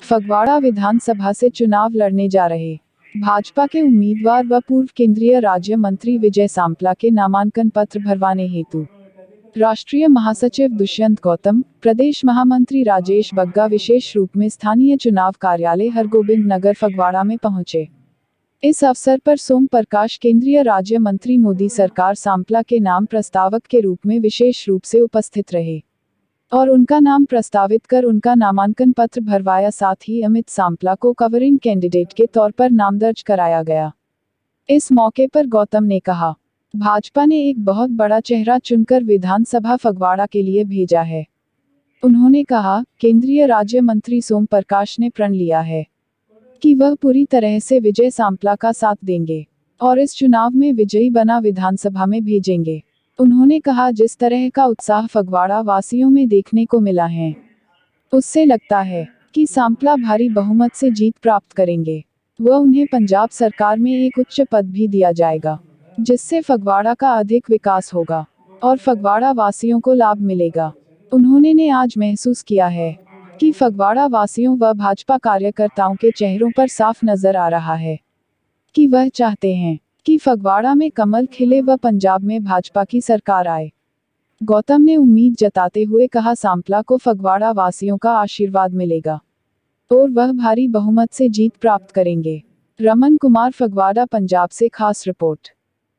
फगवाड़ा विधानसभा से चुनाव लड़ने जा रहे भाजपा के उम्मीदवार व पूर्व केंद्रीय राज्य मंत्री विजय सांपला के नामांकन पत्र भरवाने हेतु राष्ट्रीय महासचिव दुष्यंत गौतम, प्रदेश महामंत्री राजेश बग्गा विशेष रूप में स्थानीय चुनाव कार्यालय हरगोबिंद नगर फगवाड़ा में पहुंचे। इस अवसर पर सोम प्रकाश केंद्रीय राज्य मंत्री मोदी सरकार सांपला के नाम प्रस्तावक के रूप में विशेष रूप से उपस्थित रहे और उनका नाम प्रस्तावित कर उनका नामांकन पत्र भरवाया। साथ ही अमित सांपला को कवरिंग कैंडिडेट के तौर पर नाम दर्ज कराया गया। इस मौके पर गौतम ने कहा, भाजपा ने एक बहुत बड़ा चेहरा चुनकर विधानसभा फगवाड़ा के लिए भेजा है। उन्होंने कहा, केंद्रीय राज्य मंत्री सोम प्रकाश ने प्रण लिया है कि वह पूरी तरह से विजय सांपला का साथ देंगे और इस चुनाव में विजयी बना विधानसभा में भेजेंगे। उन्होंने कहा, जिस तरह का उत्साह फगवाड़ा वासियों में देखने को मिला है, उससे लगता है कि सांपला भारी बहुमत से जीत प्राप्त करेंगे व उन्हें पंजाब सरकार में एक उच्च पद भी दिया जाएगा, जिससे फगवाड़ा का अधिक विकास होगा और फगवाड़ा वासियों को लाभ मिलेगा। उन्होंने आज महसूस किया है कि फगवाड़ा वासियों व भाजपा कार्यकर्ताओं के चेहरों पर साफ नजर आ रहा है कि वह चाहते हैं कि फगवाड़ा में कमल खिले व पंजाब में भाजपा की सरकार आए। गौतम ने उम्मीद जताते हुए कहा, सांपला को फगवाड़ा वासियों का आशीर्वाद मिलेगा और वह भारी बहुमत से जीत प्राप्त करेंगे। रमन कुमार, फगवाड़ा, पंजाब से खास रिपोर्ट।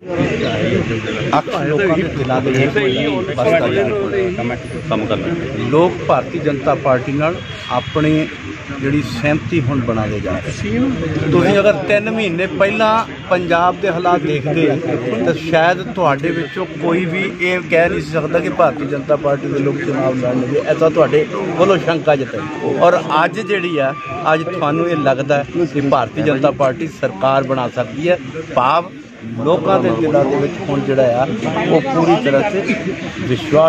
लोग भारतीय जनता पार्टी नाल अपनी जिहड़ी सहमति हुण बनाने जा रहे। तुसीं अगर 3 महीने पहला पंजाब के हालात देखते तो शायद तुहाडे विचों कोई भी ये कह नहीं सकता कि भारतीय जनता पार्टी के लोग चुनाव लड़नगे, ऐसा तुहाडे कोलों शंका जताई। और अज जिहड़ी आ अज तुहानूं ये लगदा है कि भारतीय जनता पार्टी सरकार बना सकती है। भाव लोगों के दिलों के विच हुण जिहड़ा आ वो पूरी तरह से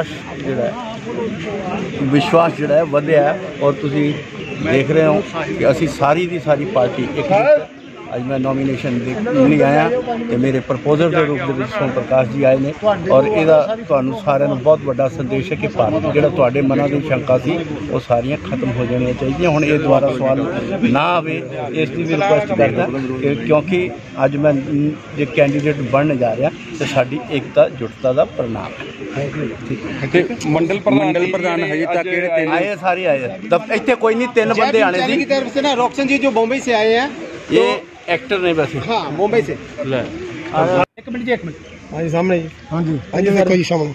विश्वास जिहड़ा है वधिया है। और तुसीं देख रहे हो कि असी सारी दी सारी पार्टी एक अज मैं नॉमीनेशन नहीं आया तो मेरे प्रपोजल के रूप में सोम प्रकाश जी आए ने और यदा तुहानूं सारिਆਂ ਨੂੰ बहुत बड़ा संदेश है कि भारत जिहड़ा तुहाडे मनां दी शंका सी वो सारियां खत्म हो जाणियां चाहिए। हुण ये दोबारा सवाल ना आवे इसकी भी रिक्वेस्ट करदा क्योंकि अज मैं जो कैंडीडेट बनने जा रहा तो साडी एकता जुटता का प्रणाम है। मंडल प्रधान हजे तक आए सारे आए इतने कोई नहीं 3 बंदे आने की तरफ से ना रोक्सन जी जो बॉम्बे से आए हैं ये एक्टर नहीं वैसे। हाँ, मुंबई से। एक मिनट हाँ जी सामने जी। हाँ जी देखो जी सामने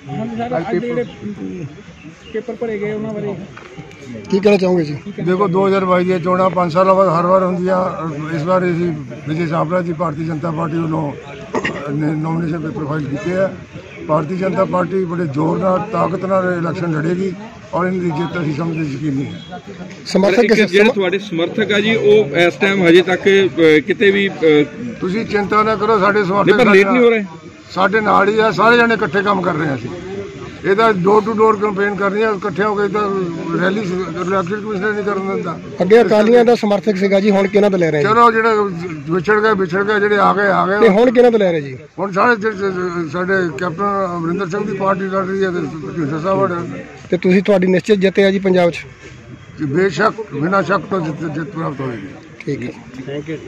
पेपर पढ़े गए उन्होंने की कहना चाहूँगे जी। देखो 2022 दी चोणां 5 साल बाद हर बार होंदियां। इस बार असीं विजय सांपला जी भारतीय जनता पार्टी वालों नॉमिनेशन पेपर फाइल किए हैं। भारतीय जनता पार्टी बड़े जोर नाल ताकत नाल इलेक्शन लड़ेगी और इनकी जीत असीं समझदे यकीनी है। समर्थक ਜਿਹੜੇ ਤੁਹਾਡੇ ਸਮਰਥਕ ਆ ਜੀ ਉਹ ਇਸ ਟਾਈਮ ਹਜੇ ਤੱਕ ਕਿਤੇ ਵੀ ਤੁਸੀਂ ਚਿੰਤਾ ਨਾ ਕਰੋ, ਸਾਡੇ ਸਮਰਥਕ ਪਰ ਲੇਟ ਨਹੀਂ ਹੋ ਰਹੇ, ਸਾਡੇ ਨਾਲ ਹੀ ਆ, ਸਾਰੇ ਜਣੇ ਇਕੱਠੇ ਕੰਮ ਕਰ ਰਹੇ ਆ। ਅਸੀਂ ਇਹਦਾ ਡੋਰ ਟੂ ਡੋਰ ਕੰਪੇਨ ਕਰਨੀ ਹੈ, ਇਕੱਠੇ ਹੋ ਕੇ ਤਾਂ ਰੈਲੀ ਇਲੈਕਸ਼ਨ ਕਮਿਸ਼ਨਰ ਨਹੀਂ ਕਰਨ ਦਿੰਦਾ। ਅੱਗੇ ਅਕਾਲੀਆਂ ਦਾ ਸਮਰਥਕ ਸੀਗਾ ਜੀ, ਹੁਣ ਕਿਹਨਾਂ ਤੋਂ ਲੈ ਰਹੇ ਜੀ? ਚਲੋ ਜਿਹੜੇ ਵਿਛੜ ਗਏ ਜਿਹੜੇ ਆ ਗਏ ਤੇ ਹੁਣ ਕਿਹਨਾਂ ਤੋਂ ਲੈ ਰਹੇ ਜੀ? ਹੁਣ ਸਾਡੇ ਕੈਪਟਨ ਅਮਰਿੰਦਰ ਸਿੰਘ ਦੀ ਪਾਰਟੀ ਲੜ ਰਹੀ ਹੈ ਤੇ ਢੀਂਡਸਾ ਸਾਹਿਬ ਤੇ ਤੁਸੀਂ ਤੁਹਾਡੀ ਨਿਸ਼ਚਿਤ ਜਿੱਤ ਹੈ ਜੀ ਪੰਜਾਬ 'ਚ? बेशक बिना शक तो जित प्राप्त होगी। ठीक है, थैंक यू।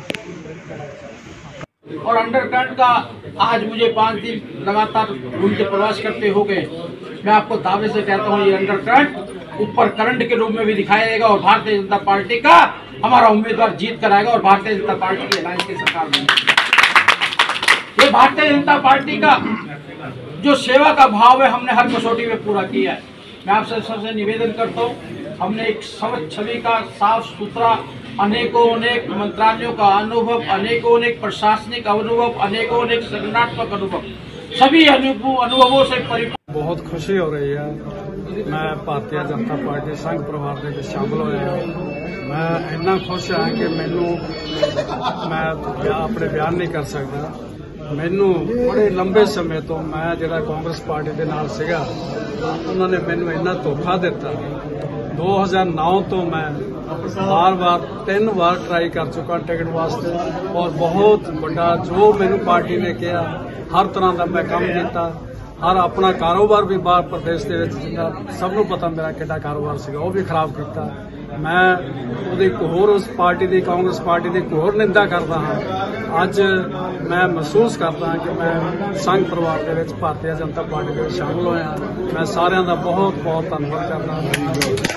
और अंडरकरंट का आज मुझे 5 दिन लगातार घूमते प्रवास करते हो गए। मैं आपको दावे से कहता हूँ ये अंडरकरंट ऊपर करंट के रूप में भी दिखाया जाएगा और भारतीय जनता पार्टी का हमारा उम्मीदवार जीत कर आएगा और भारतीय जनता पार्टी की अलायंस की सरकार बनेगी। ये भारतीय जनता पार्टी का जो सेवा का भाव है हमने हर कसौटी में पूरा किया है। मैं आपसे सबसे निवेदन करता हूँ, हमने एक स्वच्छ छवि का साफ सुथरा अनेकों मंत्रालयों का अनुभव, अनेकों प्रशासनिक अनुभव, अनेकों संगठनात्मक अनुभव, सभी अनुभवों से परिपूर्ण। बहुत खुशी हो रही है। मैं भारतीय जनता पार्टी संघ परिवार के शामिल होया। मैं इन्ना खुश हाँ कि मैं अपने बयान नहीं कर सकता। मैनू बड़े लंबे समय तो मैं जिहड़ा कांग्रेस पार्टी के नाल सीगा उन्होंने मैनू इन्ना धोखा दिता। 2009 तो मैं बार 3 बार ट्राई कर चुका टिकट वास्ते और बहुत बड़ा जो मैनू पार्टी ने कहा हर तरह का मैं काम किया। ਹਰ ਆਪਣਾ ਕਾਰੋਬਾਰ ਵੀ ਬਾਹਰ ਪ੍ਰਦੇਸ਼ ਦੇ ਵਿੱਚ ਜਿੰਨਾ ਸਭ ਨੂੰ ਪਤਾ ਮੇਰਾ ਕਿੱਡਾ ਕਾਰੋਬਾਰ ਸੀਗਾ ਉਹ ਵੀ ਖਰਾਬ ਕੀਤਾ। ਮੈਂ ਉਹਦੀ ਇੱਕ ਹੋਰ ਉਸ ਪਾਰਟੀ ਦੀ ਕਾਂਗਰਸ ਪਾਰਟੀ ਦੀ ਇੱਕ ਹੋਰ ਨਿੰਦਾ ਕਰਦਾ ਹਾਂ। ਅੱਜ ਮੈਂ ਮਹਿਸੂਸ ਕਰਦਾ ਹਾਂ ਕਿ ਮੈਂ ਸੰਘ ਪਰਿਵਾਰ ਦੇ ਵਿੱਚ ਭਾਰਤੀ ਜਨਤਾ ਪਾਰਟੀ ਦੇ ਵਿੱਚ ਸ਼ਾਮਲ ਹੋਇਆ। ਮੈਂ ਸਾਰਿਆਂ ਦਾ ਬਹੁਤ ਬਹੁਤ ਧੰਨਵਾਦ ਕਰਦਾ ਹਾਂ।